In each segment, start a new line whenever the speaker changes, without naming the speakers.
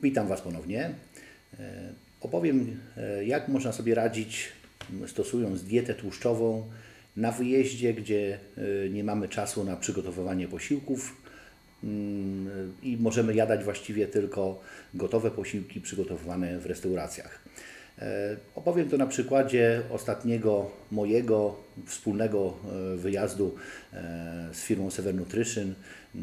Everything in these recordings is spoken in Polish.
Witam Was ponownie. Opowiem, jak można sobie radzić, stosując dietę tłuszczową na wyjeździe, gdzie nie mamy czasu na przygotowywanie posiłków i możemy jadać właściwie tylko gotowe posiłki przygotowywane w restauracjach. Opowiem to na przykładzie ostatniego mojego wspólnego wyjazdu z firmą Sever Nutrition.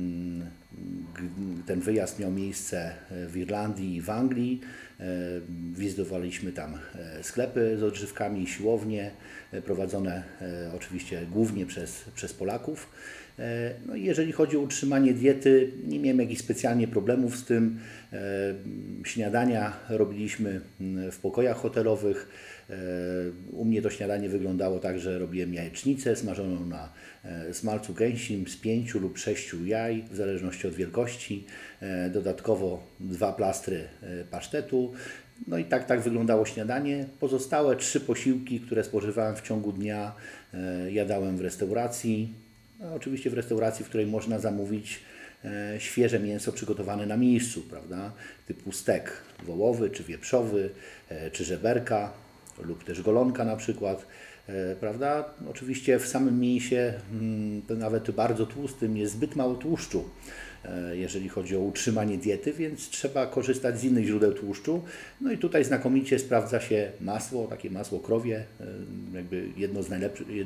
Ten wyjazd miał miejsce w Irlandii i w Anglii. Wizytowaliśmy tam sklepy z odżywkami, siłownie prowadzone oczywiście głównie przez Polaków. No i jeżeli chodzi o utrzymanie diety, nie miałem jakichś specjalnie problemów z tym. Śniadania robiliśmy w pokojach hotelowych. U mnie to śniadanie wyglądało tak, że robiłem jajecznicę smażoną na smalcu gęsim z 5 lub 6 jaj, w zależności od wielkości. Dodatkowo 2 plastry pasztetu. No i tak wyglądało śniadanie. Pozostałe 3 posiłki, które spożywałem w ciągu dnia, jadałem w restauracji. No, oczywiście w restauracji, w której można zamówić świeże mięso przygotowane na miejscu, prawda? Typu stek wołowy, czy wieprzowy, czy żeberka, lub też golonka na przykład, prawda? Oczywiście w samym mięsie, nawet bardzo tłustym, jest zbyt mało tłuszczu, jeżeli chodzi o utrzymanie diety, więc trzeba korzystać z innych źródeł tłuszczu. No i tutaj znakomicie sprawdza się masło, takie masło krowie, jakby jedno z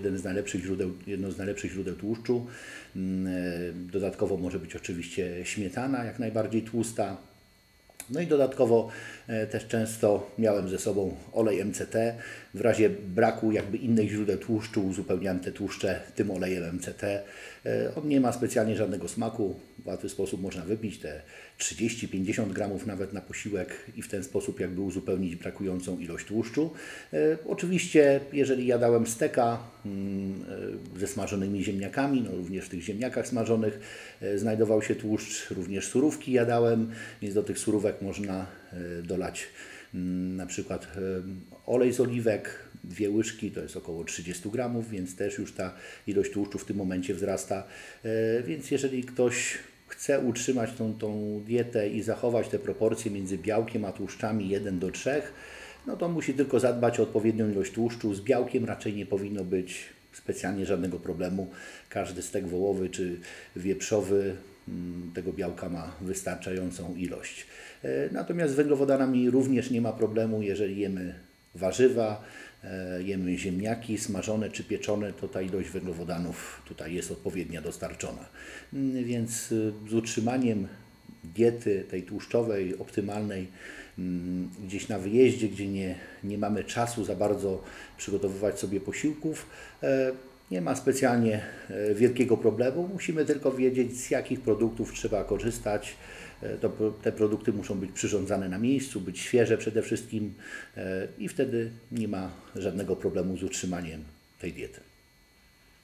najlepszych źródeł tłuszczu. Dodatkowo może być oczywiście śmietana, jak najbardziej tłusta. No i dodatkowo też często miałem ze sobą olej MCT. W razie braku jakby innych źródeł tłuszczu uzupełniam te tłuszcze tym olejem MCT. On nie ma specjalnie żadnego smaku. W łatwy sposób można wypić te 30-50 gramów nawet na posiłek i w ten sposób jakby uzupełnić brakującą ilość tłuszczu. Oczywiście jeżeli jadałem steka ze smażonymi ziemniakami, no również w tych ziemniakach smażonych znajdował się tłuszcz, również surówki jadałem, więc do tych surówek można dolać na przykład olej z oliwek, 2 łyżki, to jest około 30 gramów, więc też już ta ilość tłuszczu w tym momencie wzrasta. Więc jeżeli ktoś chce utrzymać tą dietę i zachować te proporcje między białkiem a tłuszczami 1:3, no to musi tylko zadbać o odpowiednią ilość tłuszczu. Z białkiem raczej nie powinno być specjalnie żadnego problemu. Każdy stek wołowy czy wieprzowy tego białka ma wystarczającą ilość. Natomiast z węglowodanami również nie ma problemu, jeżeli jemy warzywa, jemy ziemniaki smażone czy pieczone, to ta ilość węglowodanów tutaj jest odpowiednia dostarczona. Więc z utrzymaniem diety tej tłuszczowej, optymalnej, gdzieś na wyjeździe, gdzie nie mamy czasu za bardzo przygotowywać sobie posiłków, nie ma specjalnie wielkiego problemu. Musimy tylko wiedzieć, z jakich produktów trzeba korzystać. Te produkty muszą być przyrządzane na miejscu, być świeże przede wszystkim i wtedy nie ma żadnego problemu z utrzymaniem tej diety.